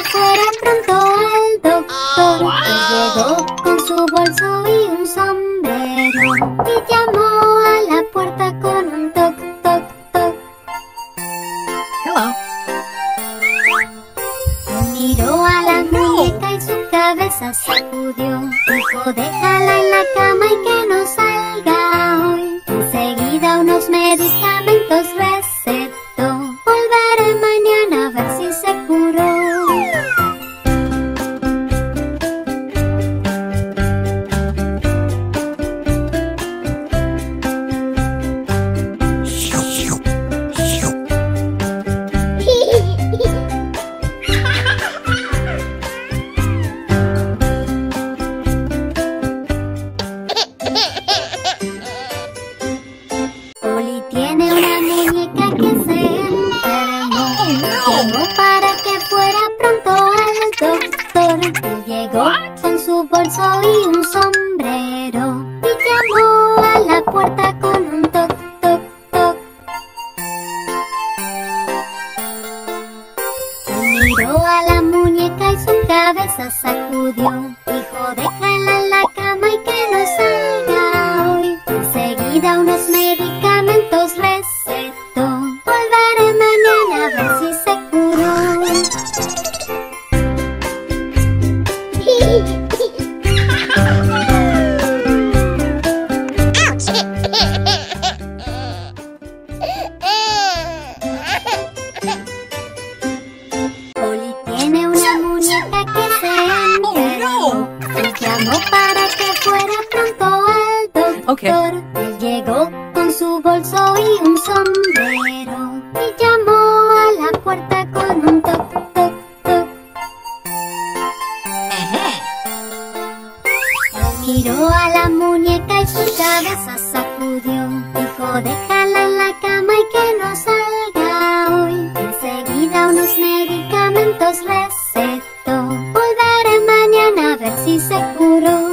fuera pronto al doctor. Él llegó con su bolso y un sombrero y llamó a la puerta con un toc, toc, toc. Hello. Miró a la muñeca y su cabeza sacudió. Dijo, déjala en la cama y que no salga hoy. Enseguida unos medicamentos recetó. Volveré mañana a ver si se curó. Oli tiene una muñeca que se enfermó. Llegó para que fuera pronto al doctor. Él llegó con su bolso y un sombrero y llamó a la puerta con un toc, toc, toc. Miró a la muñeca y su cabeza sacudió. Dijo, déjala en la cama y que no salga hoy. Enseguida unos medicamentos recetó. Volveré mañana a ver si se curó. Oli tiene una muñeca que se enfermó. Él llamó para que fuera pronto al doctor. Okay. Él llegó con su bolso y un sombrero y llamó a la puerta con un toc, toc, toc. Miró a la muñeca y su cabeza sacudió. Dijo, déjala en la cama y que no salga hoy. Enseguida unos medicamentos recetó. Volveré mañana a ver si se curó.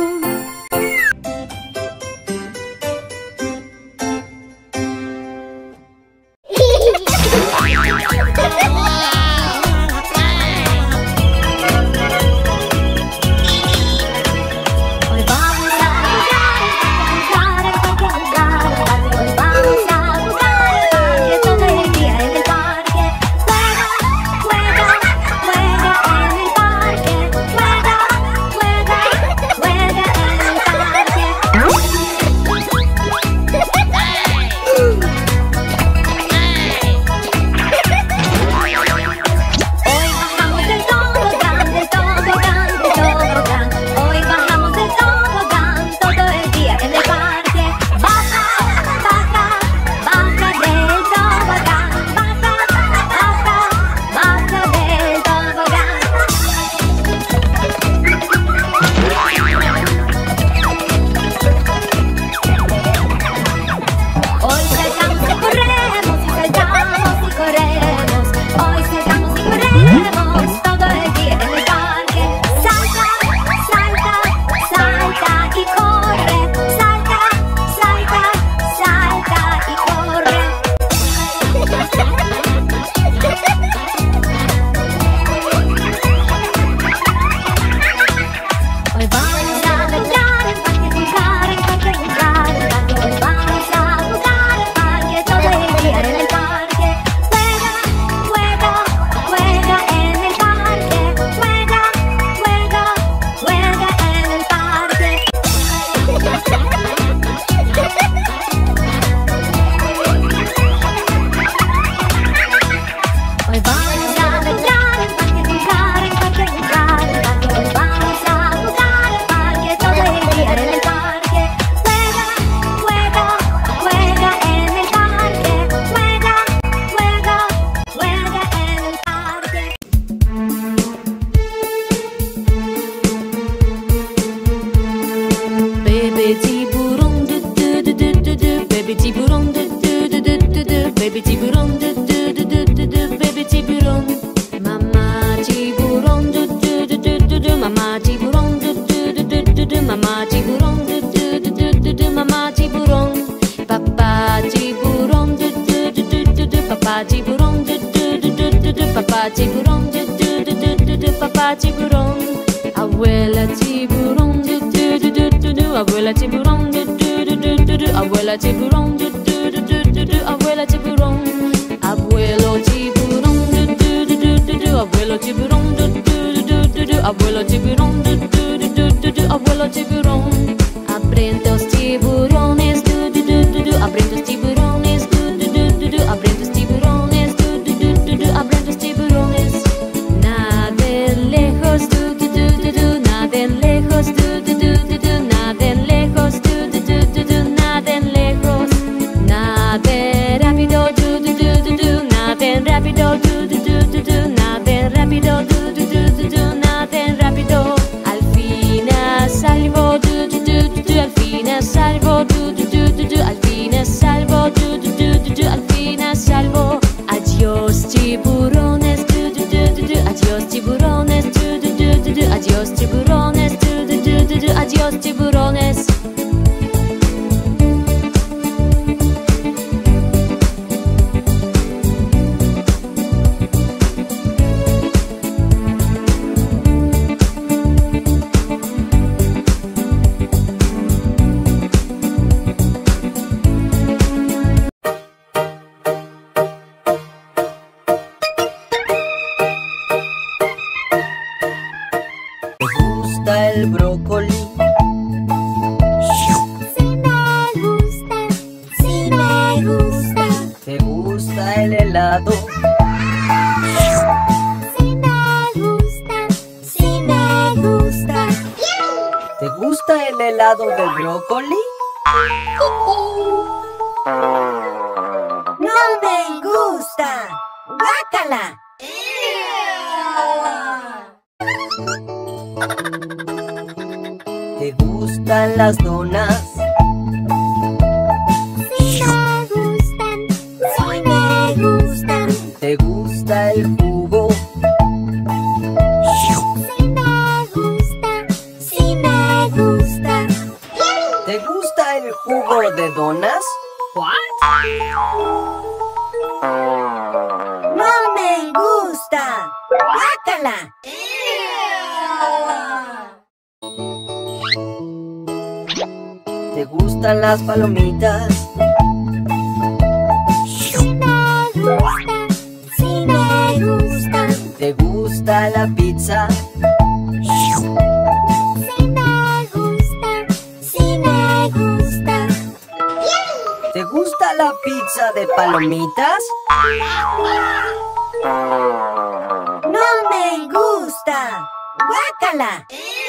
Hoy vamos a jugar en cualquier lugar. Hoy vamos a jugar al parque todo el día en el parque. Juega, juega, juega en el parque. Juega, juega, juega en el parque. Hoy bajamos del tobogán, del tobogán, del tobogán. Hoy bajamos del tobogán todo el día en el parque. Baja, baja, baja del tobogán. Baja, baja, baja del tobogán. Hoy saltamos y corremos, y saltamos y corremos. Hoy saltamos y corremos todo el día en el parque. Salta, salta, salta y corre. Salta, salta, salta y corre. Hoy vamos a bailar en parque, jugar en cualquier lugar. Hoy vamos a jugar al parque todo el día en el parque. Juega, juega, juega en el parque. Juega, juega, juega en el parque. Hoy vamos a bailar en parque, jugar en cualquier lugar. Hoy vamos a jugar al parque todo el día en el parque. Juega, juega, juega en el parque. Juega, juega, juega en el parque. Baby tiburón, du du du du du du. Baby tiburón, du du du du du du. Baby tiburón, du du du du du du. Baby tiburón. Mamá tiburón, du du du du du du. Mamá tiburón, du du du du du du. Mamá tiburón, du du du du du du. Mamá tiburón. Papá tiburón, du du du du du du. Papá tiburón, du du du du du du. Papá tiburón, du du du du du du. papá tiburón. Abuela tiburón, du du du du du du. Abuela tiburón, du du du du du du. Abuela tiburón, du du du du du du. Abuela tiburón. Abuelo tiburón, du du du du du du. Abuelo tiburón, du du du du du. Abuelo tiburón, du du du du du. Abuelo tiburón. Abren tus tiburones, du du du du du. Abren tus tiburones, du du du du du. Abren tus tiburones, du du du du du. Abren tus tiburones. Naden lejos, du du du du du. Naden lejos, du du du du du. Naden lejos, du du du du du. Naden lejos. Naden rápido, du du du du du. Naden rápido, du du du du du. Naden rápido, du du du du du. Naden rápido. Al fin a salvo, du du du du du. Al fin a salvo, du du du du du. Al fin a salvo, du du du du du. Al fin a salvo. Adiós tiburones, du du du du du. Adiós tiburones, du du du du du. Adiós tiburones, du du du du du. Adiós tiburones. ¿Te gusta el brócoli? Sí me gusta, sí me gusta. ¿Te gusta el helado? Sí me gusta, sí me gusta. ¿Te gusta el helado de brócoli? ¡No me gusta! ¡Guácala! ¿Te gustan las donas? Sí me gustan, sí me gustan. ¿Te gusta el jugo? Sí me gusta, sí me gusta. ¿Te gusta el jugo de donas? ¡No me gusta! ¡Guácala! ¿Te gustan las palomitas? Sí me gustan, sí me gustan. ¿Te gusta la pizza? Sí me gusta, sí me gusta. ¿Te gusta la pizza de palomitas? ¡No me gusta! ¡Guácala!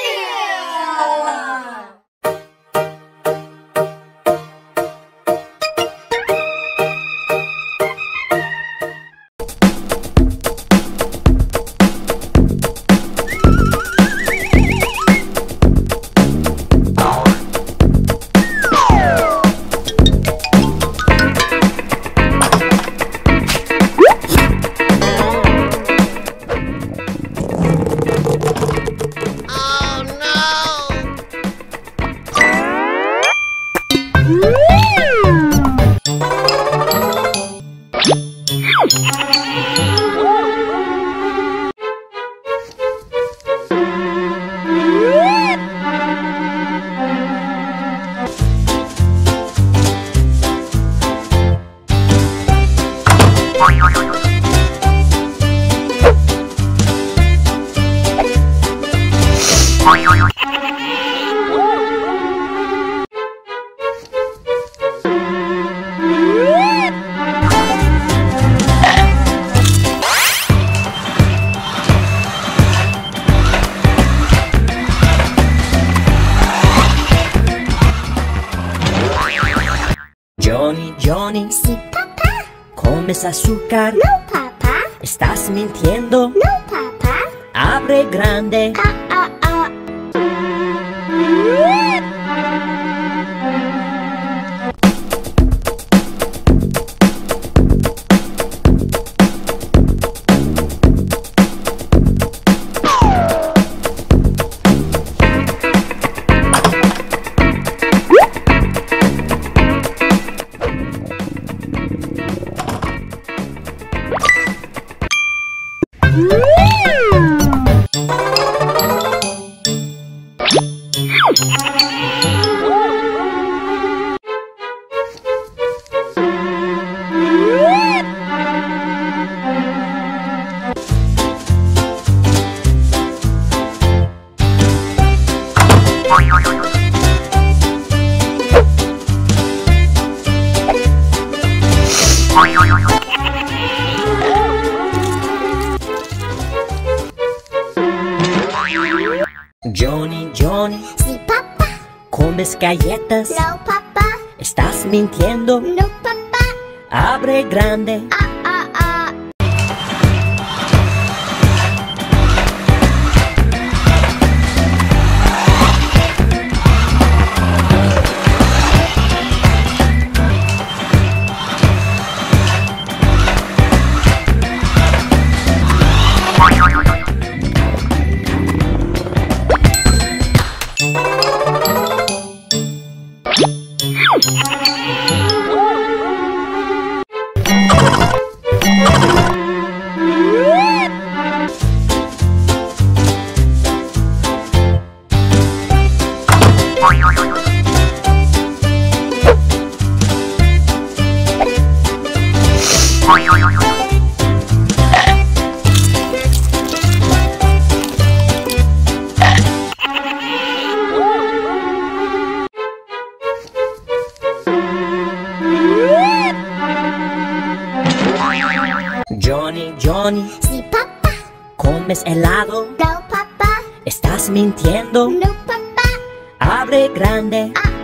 Johnny, Sí, papá. ¿comes azúcar? No, papá. ¿Estás mintiendo? No, papá. Abre grande. Ah, ah, ah. Johnny, Johnny, Sí, papá. ¿comes galletas? No, papá. ¿Estás mintiendo? No, papá. Abre grande. Ah, ah, ah. Johnny, Johnny, Sí, papá. ¿comes helado? No, papá. ¿Estás mintiendo? No, papá. Abre grande. Ah,